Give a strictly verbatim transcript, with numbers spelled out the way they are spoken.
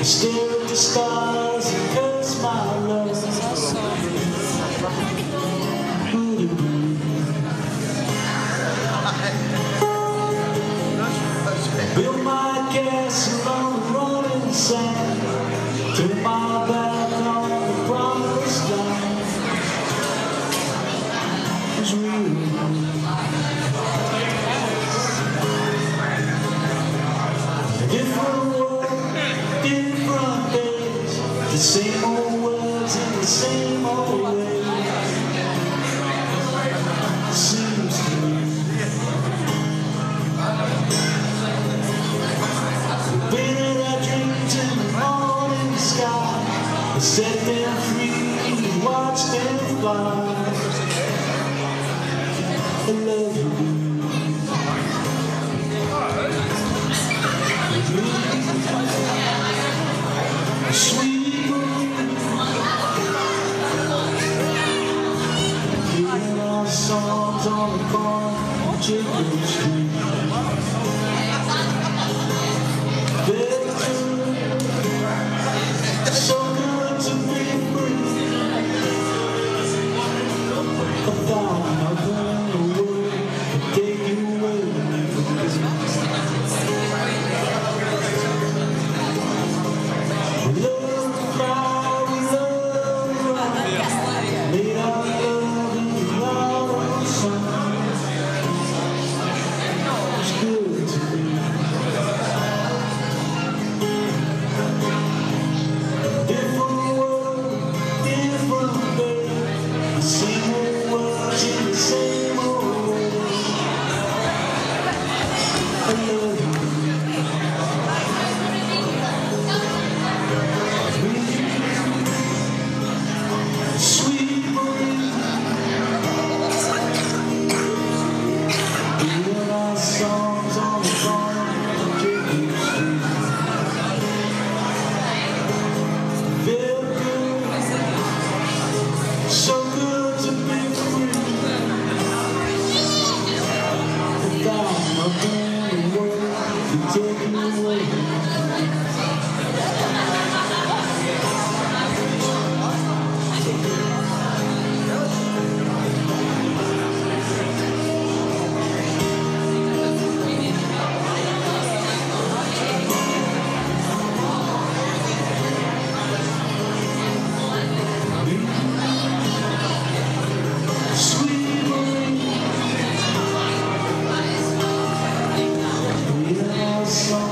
Stare at the stars and curse my love. Build my castle on the rolling sand. Turn my back on the promised land. It's real. Different world, different days. The same old words in the same old way. Seems to me. Painted our dreams in the morning sky. Set them free, watch them fly. I love you. Sweet hearing our songs on the corner of Chicken Street. They're good, so good to be free. I thought I'd run away and take you away from me. Songs on the corner of Chicken Street. Feel good, so good to be free. Without nothing to worry, you take me away. Song